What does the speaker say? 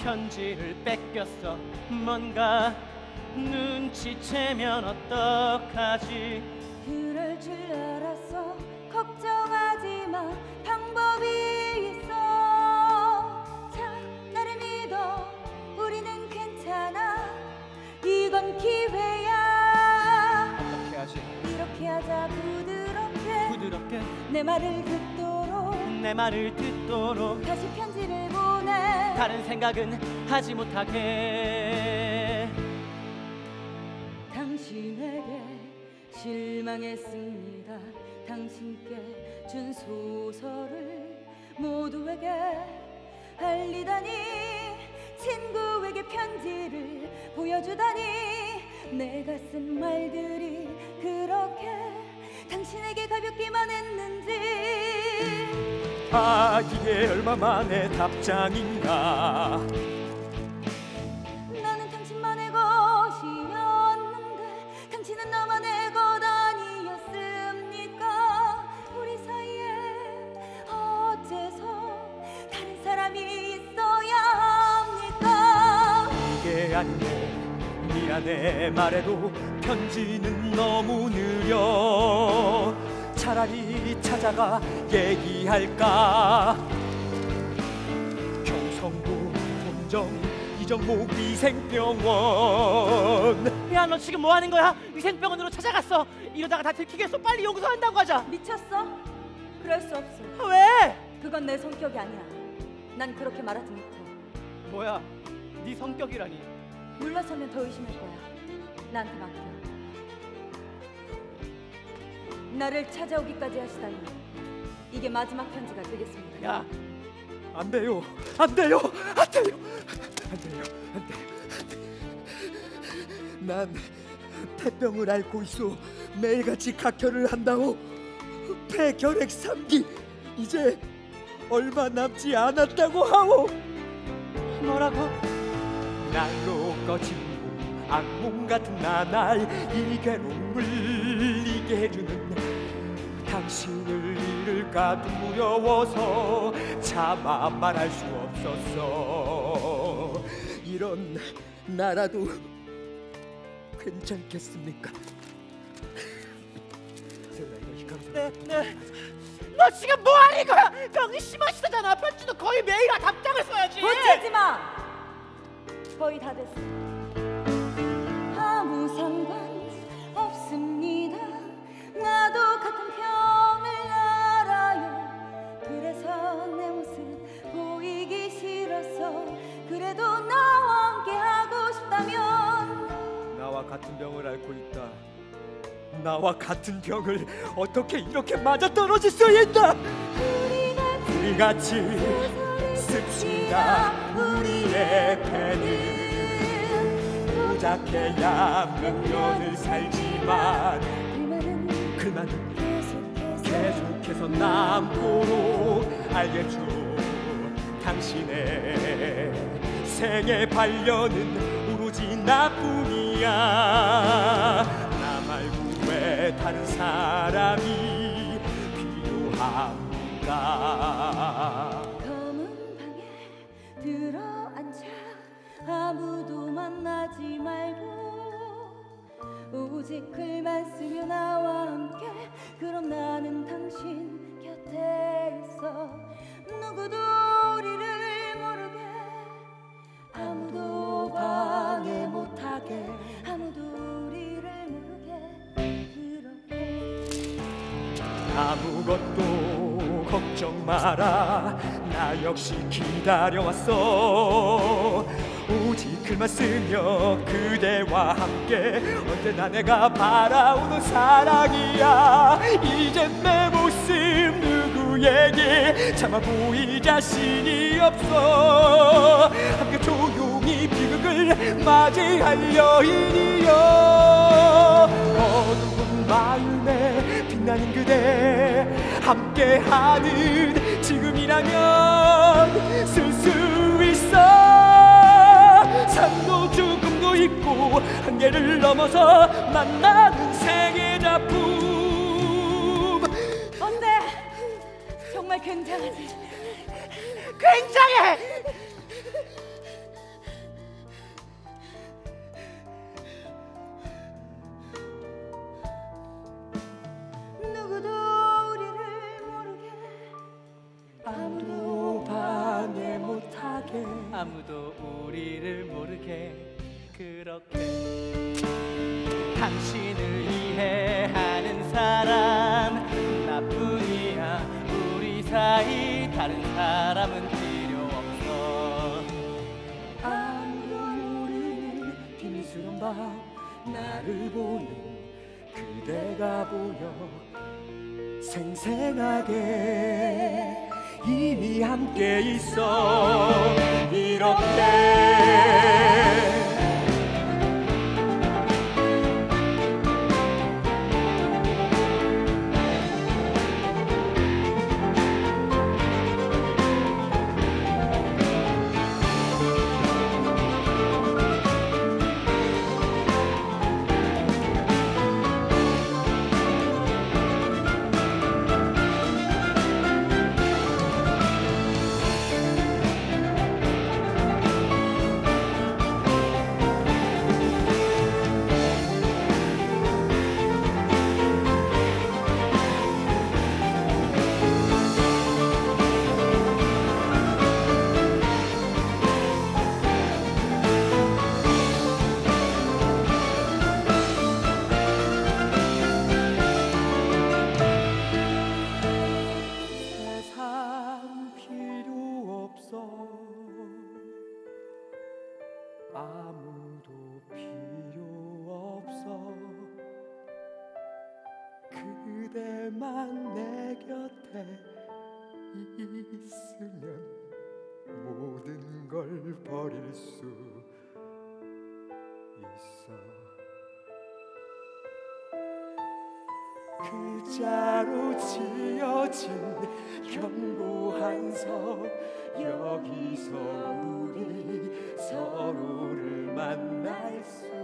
편지를 뺏겼어. 뭔가 눈치채면 어떡하지? 그럴 줄 알았어. 걱정하지 마, 방법이 있어. 자, 나를 믿어, 우리는 괜찮아. 이건 기회야. 어떻게 하지? 이렇게 하자, 부드럽게. 부드럽게 내 말을 듣도록. 내 말을 듣도록. 다시 편지를 보내. 다른 생각은 하지 못하게. 당신에게 실망했습니다. 당신께 준 소설을 모두에게 알리다니, 친구에게 편지를 보여주다니, 내가 쓴 말들이 그렇게 당신에게 가볍기만 했는지. 아, 이게 얼마만의 답장인가. 나는 당신만의 것이었는데 당신은 나만의 것 아니었습니까? 우리 사이에 어째서 다른 사람이 있어야 합니까? 이게 아닌데 미안해 말해도 편지는 너무 느려. 차라리 찾아가 얘기할까. 경성구 본정 이정모 위생병원. 야, 너 지금 뭐 하는 거야? 위생병원으로 찾아갔어. 이러다가 다 들키겠어. 빨리 용서한다고 하자. 미쳤어? 그럴 수 없어. 왜? 그건 내 성격이 아니야. 난 그렇게 말하지 못해. 뭐야? 네 성격이라니. 물러서면 더 의심할 거야. 나한테 맡겨. 나를 찾아오기까지 하시다니, 이게 마지막 편지가 되겠습니다. 야, 안 돼요, 안 돼요, 안 돼요, 안 돼요, 안 돼요. 난 폐병을 앓고 있어. 매일같이 각혈을 한다고. 폐결핵 3기 이제 얼마 남지 않았다고 하오. 뭐라고? 날로 꺼진 몸, 악몽 같은 나날 이 괴로움을 이게 해주는 당신을 잃을까 두려워서 차마 말할 수 없었어. 이런 나라도 괜찮겠습니까? 네. 너 지금 뭐 하는 거야? 병이 심하시다잖아. 편지도 거의 매일 답장을 써야지. 붙이지 마. 거의 다 됐어. 아무 상관 없습니다. 나도 같은 병을 알아요. 그래서 내 모습 보이기 싫어서. 그래도 나와 함께 하고 싶다면. 나와 같은 병을 앓고 있다. 나와 같은 병을 어떻게 이렇게 맞아떨어질 수 있나? 우리 같이 씁시다. 우리의 펜을 도작해야 몇 년을 살지만 글만은 계속해서 남도록 알겠죠. 당신의 생애 반려는 오로지 나뿐이야. 나 말고 왜 다른 사람이 필요한가. 검은 방에 들어앉아 아무도 만나지 말고 오직 글만 쓰며 나와 함께. 그럼 나는 당신 곁에 있어. 누구도 우리를 모르게, 아무도 방해 못하게, 아무도 우리를 모르게. 그렇게 아무것도 걱정 마라. 나 역시 기다려왔어. 오직 글만 쓰며 그대와 함께 언제나 내가 바라오는 사랑이야. 이제 내 모습 누구에게 차마 보일 자신이 없어. 함께 조용히 비극을 맞이할 여인이여. 어두운 마음에 빛나는 그대 함께하는 지금이라면 쓸 수 있어. 산도 죽음도 있고 한계를 넘어서 만나는 세계 작품. 어때? 정말 굉장하지? 굉장해. 아무도 우리를 모르게 그렇게 당신을 이해하는 사람 나뿐이야. 우리 사이 다른 사람은 필요 없어. 아무도 모르는 비밀스러운 밤 나를 보는 그대가 보여 생생하게 이미 함께 있어. 이렇게 아무도 필요 없어. 그대만 내 곁에 있으면 모든 걸 버릴 수 있어. 글자로 지어진 경고한서 여기서 우리 서로를 만날 수